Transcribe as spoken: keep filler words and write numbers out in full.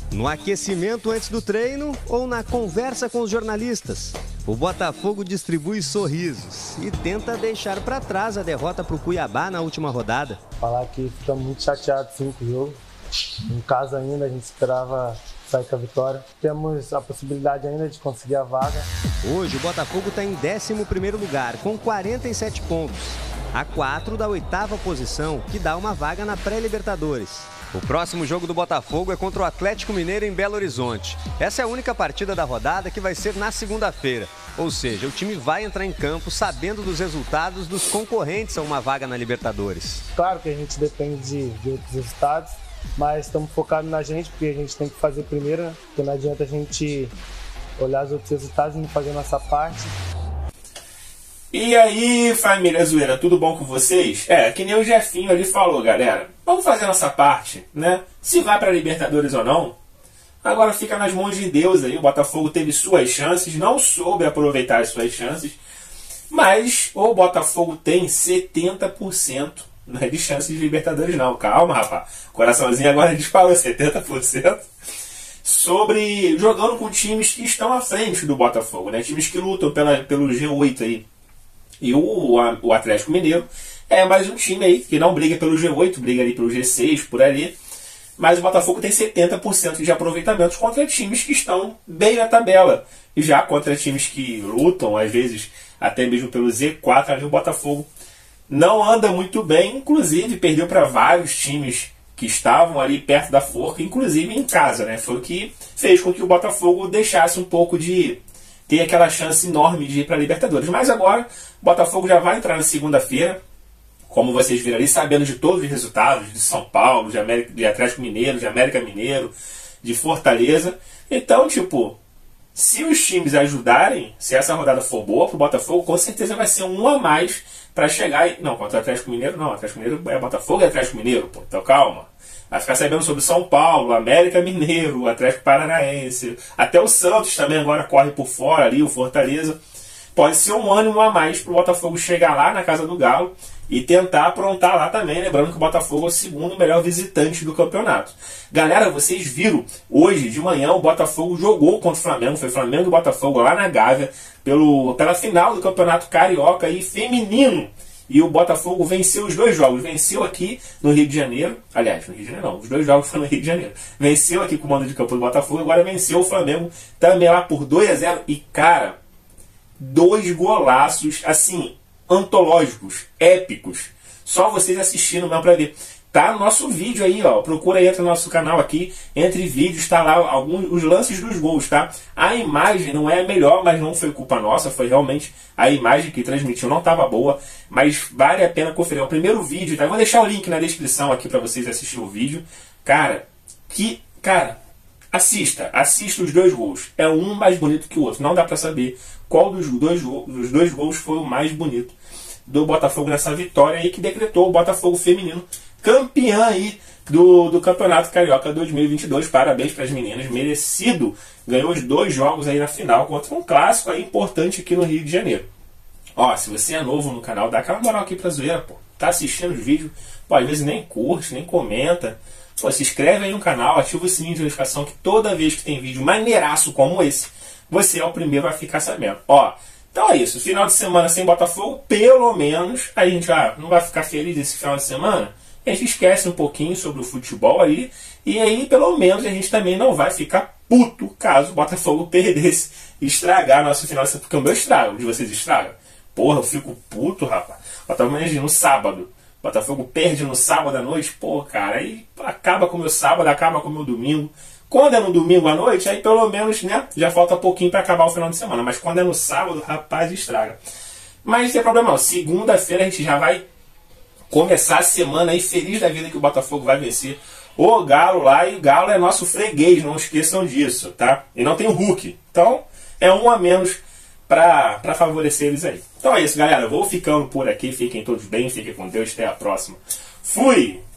No aquecimento antes do treino ou na conversa com os jornalistas, o Botafogo distribui sorrisos e tenta deixar para trás a derrota para o Cuiabá na última rodada. Falar que ficamos muito chateados sim, com o jogo. Em casa ainda, a gente esperava sair com a vitória. Temos a possibilidade ainda de conseguir a vaga. Hoje o Botafogo está em décimo primeiro lugar, com quarenta e sete pontos. A quatro da oitava posição, que dá uma vaga na pré-Libertadores. O próximo jogo do Botafogo é contra o Atlético Mineiro em Belo Horizonte. Essa é a única partida da rodada que vai ser na segunda-feira. Ou seja, o time vai entrar em campo sabendo dos resultados dos concorrentes a uma vaga na Libertadores. Claro que a gente depende de, de outros resultados, mas estamos focados na gente, porque a gente tem que fazer primeiro, né? Porque não adianta a gente olhar os outros resultados e não fazer a nossa parte. E aí, família zoeira, tudo bom com vocês? É, que nem o Jefinho ali falou, galera. Vamos fazer a nossa parte, né? Se vai para Libertadores ou não, agora fica nas mãos de Deus aí. O Botafogo teve suas chances, não soube aproveitar as suas chances, mas o Botafogo tem setenta por cento. Não é de chance de Libertadores não, calma, rapaz. Coraçãozinho agora disparou setenta por cento. Sobre jogando com times que estão à frente do Botafogo, né? Times que lutam pela, pelo G oito aí. E o, a, o Atlético Mineiro é mais um time aí que não briga pelo G oito, briga ali pelo G seis, por ali. Mas o Botafogo tem setenta por cento de aproveitamento contra times que estão bem na tabela. E já contra times que lutam, às vezes, até mesmo pelo Z quatro, ali o Botafogo não anda muito bem. Inclusive, perdeu para vários times que estavam ali perto da forca, inclusive em casa, né? Foi o que fez com que o Botafogo deixasse um pouco de ter aquela chance enorme de ir para a Libertadores. Mas agora, o Botafogo já vai entrar na segunda-feira, como vocês viram ali, sabendo de todos os resultados, de São Paulo, de, América, de Atlético Mineiro, de América Mineiro, de Fortaleza. Então, tipo, se os times ajudarem, se essa rodada for boa para o Botafogo, com certeza vai ser um a mais para chegar... E... Não, contra o Atlético Mineiro não. Atlético Mineiro é Botafogo e Atlético Mineiro, pô. Então calma. Vai ficar sabendo sobre São Paulo, América Mineiro, Atlético Paranaense. Até o Santos também agora corre por fora ali, o Fortaleza. Pode ser um ânimo a mais para o Botafogo chegar lá na casa do Galo e tentar aprontar lá também. Lembrando que o Botafogo é o segundo melhor visitante do campeonato. Galera, vocês viram, hoje de manhã o Botafogo jogou contra o Flamengo. Foi Flamengo e Botafogo lá na Gávea pelo, pela final do Campeonato Carioca e feminino. E o Botafogo venceu os dois jogos. Venceu aqui no Rio de Janeiro. Aliás, no Rio de Janeiro não. Os dois jogos foram no Rio de Janeiro. Venceu aqui com o mando de campo do Botafogo. Agora venceu o Flamengo também lá por dois a zero. E, cara, dois golaços, assim, antológicos, épicos. Só vocês assistindo mesmo pra ver. Tá no nosso vídeo aí, ó. Procura aí, entra no nosso canal aqui. Entre vídeos, tá lá alguns, os lances dos gols, tá? A imagem não é a melhor, mas não foi culpa nossa. Foi realmente a imagem que transmitiu. Não tava boa, mas vale a pena conferir. O primeiro vídeo, tá? Eu vou deixar o link na descrição aqui pra vocês assistirem o vídeo. Cara, que... Cara, assista. Assista os dois gols. É um mais bonito que o outro. Não dá pra saber qual dos dois, dos dois gols foi o mais bonito do Botafogo nessa vitória aí que decretou o Botafogo feminino campeã aí do, do Campeonato Carioca dois mil e vinte e dois. Parabéns para as meninas, merecido. Ganhou os dois jogos aí na final contra um clássico aí importante aqui no Rio de Janeiro. Ó, se você é novo no canal, dá aquela moral aqui pra zoeira, pô. Tá assistindo os vídeos, pô, às vezes nem curte, nem comenta. Pô, se inscreve aí no canal, ativa o sininho de notificação que toda vez que tem vídeo maneiraço como esse, você é o primeiro a ficar sabendo. Ó, então é isso. Final de semana sem Botafogo, pelo menos, a gente ah, não vai ficar feliz esse final de semana. A gente esquece um pouquinho sobre o futebol ali. E aí, pelo menos, a gente também não vai ficar puto caso o Botafogo perdesse e estragar nosso final de semana. Porque o meu estraga, o de vocês estraga. Porra, eu fico puto, rapaz. Botafogo no sábado. Botafogo perde no sábado à noite. Pô, cara, aí acaba com o meu sábado, acaba com o meu domingo. Quando é no domingo à noite, aí pelo menos, né, já falta pouquinho para acabar o final de semana. Mas quando é no sábado, rapaz, estraga. Mas não tem problema não. Segunda-feira a gente já vai começar a semana aí feliz da vida que o Botafogo vai vencer o Galo lá. E o Galo é nosso freguês, não esqueçam disso, tá? E não tem o Hulk. Então, é um a menos para favorecer eles aí. Então é isso, galera. Eu vou ficando por aqui. Fiquem todos bem, fiquem com Deus. Até a próxima. Fui!